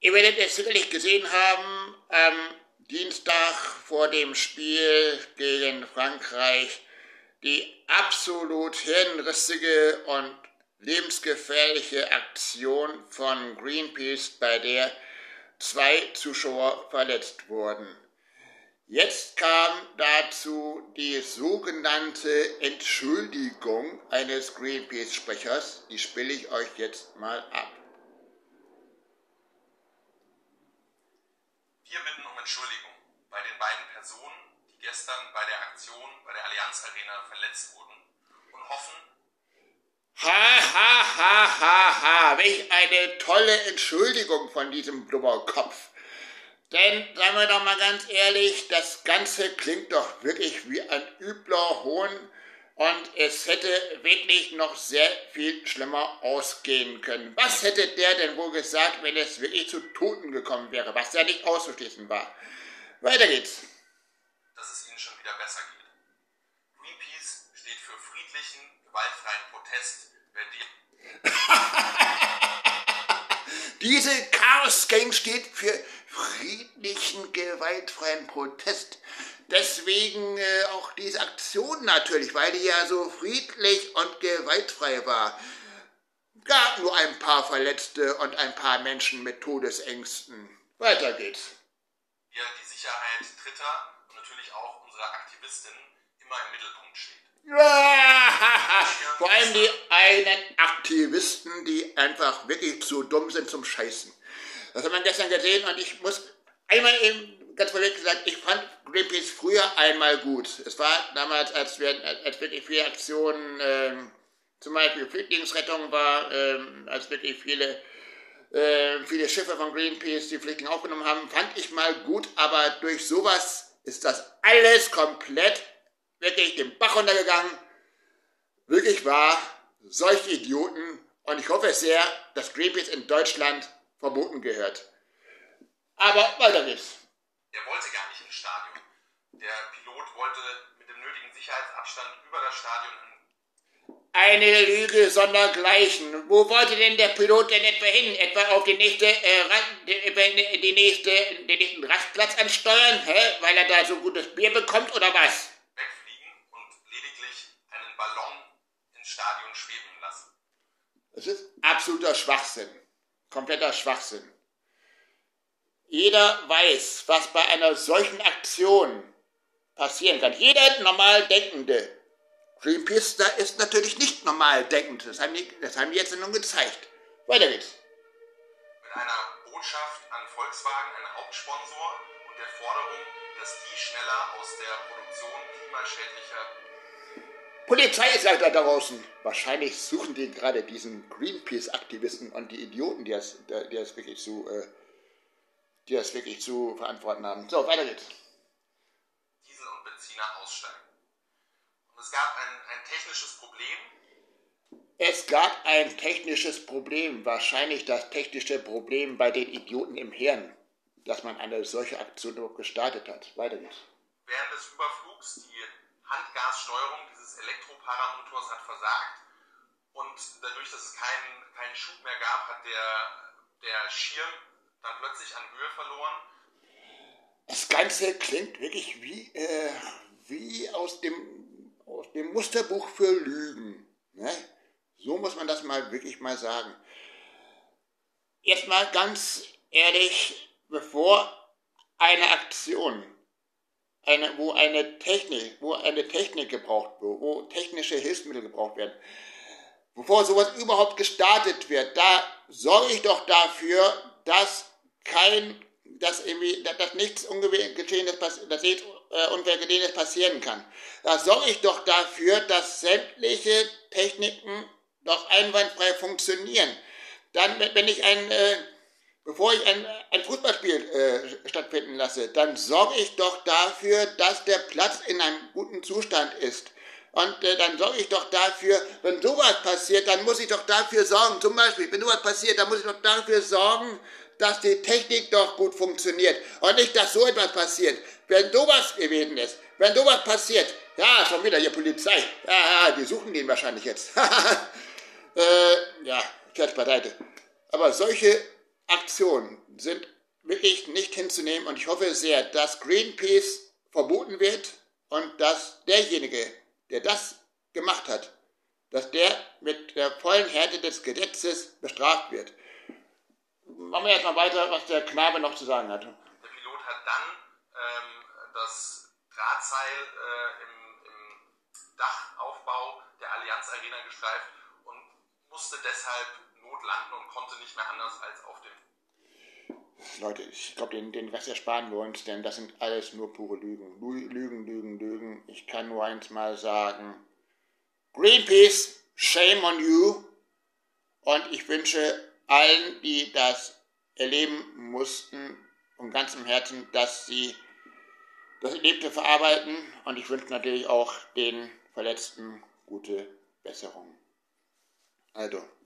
Ihr werdet es sicherlich gesehen haben, am Dienstag vor dem Spiel gegen Frankreich die absolut hirnrissige und lebensgefährliche Aktion von Greenpeace, bei der 2 Zuschauer verletzt wurden. Jetzt kam dazu die sogenannte Entschuldigung eines Greenpeace-Sprechers. Die spiele ich euch jetzt mal ab. Wir bitten um Entschuldigung bei den beiden Personen, die gestern bei der Aktion bei der Allianz Arena verletzt wurden und hoffen... Welch eine tolle Entschuldigung von diesem Blubberkopf. Denn, seien wir doch mal ganz ehrlich, das Ganze klingt doch wirklich wie ein übler Hohn und es hätte wirklich noch sehr viel schlimmer ausgehen können. Was hätte der denn wohl gesagt, wenn es wirklich zu Toten gekommen wäre, was ja nicht auszuschließen war? Weiter geht's. Dass es ihnen schon wieder besser geht. Greenpeace steht für friedlichen, gewaltfreien Protest. Diese Chaos Gang steht für friedlichen, gewaltfreien Protest. Deswegen auch diese Aktion natürlich, weil die ja so friedlich und gewaltfrei war. Gab nur ein paar Verletzte und ein paar Menschen mit Todesängsten. Weiter geht's. Hier die Sicherheit Dritter und natürlich auch unserer Aktivistinnen immer im Mittelpunkt steht. Vor allem die einen Aktivisten, die einfach wirklich zu dumm sind zum Scheißen. Das hat man gestern gesehen und ich muss einmal eben ganz vorweg gesagt, ich fand Greenpeace früher einmal gut. Es war damals, als wirklich viele Aktionen, zum Beispiel Flüchtlingsrettung war, als wirklich viele Schiffe von Greenpeace die Flüchtlinge aufgenommen haben, fand ich mal gut, aber durch sowas ist das alles komplett wirklich den Bach runtergegangen. Wirklich wahr, solche Idioten. Und ich hoffe sehr, dass Greenpeace in Deutschland verboten gehört. Aber weiter geht's. Er wollte gar nicht ins Stadion. Der Pilot wollte mit dem nötigen Sicherheitsabstand über das Stadion... Eine Lüge sondergleichen. Wo wollte denn der Pilot denn etwa hin? Etwa auf den nächsten Rastplatz ansteuern? Weil er da so gutes Bier bekommt oder was? Wegfliegen und lediglich einen Ballon ins Stadion schweben lassen. Das ist absoluter Schwachsinn. Kompletter Schwachsinn. Jeder weiß, was bei einer solchen Aktion passieren kann. Jeder normal Denkende. Greenpeace da ist natürlich nicht normal denkend. Das haben die jetzt nun gezeigt. Weiter geht's. Mit einer Botschaft an Volkswagen, einen Hauptsponsor, und der Forderung, dass die schneller aus der Produktion klimaschädlicher... Polizei ist halt da draußen. Wahrscheinlich suchen die gerade diesen Greenpeace-Aktivisten und die Idioten, die das wirklich zu verantworten haben. So, weiter geht's. Diesel und Benziner aussteigen. Und es gab ein technisches Problem. Es gab ein technisches Problem. Wahrscheinlich das technische Problem bei den Idioten im Hirn, dass man eine solche Aktion gestartet hat. Weiter geht's. Während des Überflugs die Handgassteuerung dieses Elektroparamotors hat versagt und dadurch, dass es keinen Schub mehr gab, hat der Schirm dann plötzlich an Höhe verloren. Das Ganze klingt wirklich wie aus dem Musterbuch für Lügen. Ne? So muss man das wirklich mal sagen. Jetzt mal ganz ehrlich, bevor eine Aktion wo eine Technik gebraucht wird, wo technische Hilfsmittel gebraucht werden, bevor sowas überhaupt gestartet wird, da sorge ich doch dafür, dass nichts Ungeschehenes passieren kann. Da sorge ich doch dafür, dass sämtliche Techniken doch einwandfrei funktionieren. Dann, bevor ich ein Fußballspiel stattfinden lasse, dann sorge ich doch dafür, dass der Platz in einem guten Zustand ist. Und dann sorge ich doch dafür, wenn sowas passiert, dann muss ich doch dafür sorgen, zum Beispiel, wenn sowas passiert, dann muss ich doch dafür sorgen, dass die Technik doch gut funktioniert. Und nicht, dass so etwas passiert. Wenn sowas gewesen ist, wenn sowas passiert, ja, schon wieder hier Polizei, ja, die suchen den wahrscheinlich jetzt. Ja, Scherz beiseite. Aber solche Aktionen sind wirklich nicht hinzunehmen und ich hoffe sehr, dass Greenpeace verboten wird und dass derjenige, der das gemacht hat, dass der mit der vollen Härte des Gesetzes bestraft wird. Machen wir jetzt mal weiter, was der Knabe noch zu sagen hat. Der Pilot hat dann das Drahtseil im Dachaufbau der Allianz Arena gestreift und musste deshalb notlanden und konnte nicht mehr anders als auf dem... Leute, ich glaube, den Rest ersparen wir uns, denn das sind alles nur pure Lügen. Lügen. Ich kann nur eins mal sagen. Greenpeace, shame on you. Und ich wünsche allen, die das erleben mussten, von ganzem Herzen, dass sie das Erlebte verarbeiten. Und ich wünsche natürlich auch den Verletzten gute Besserung. Also.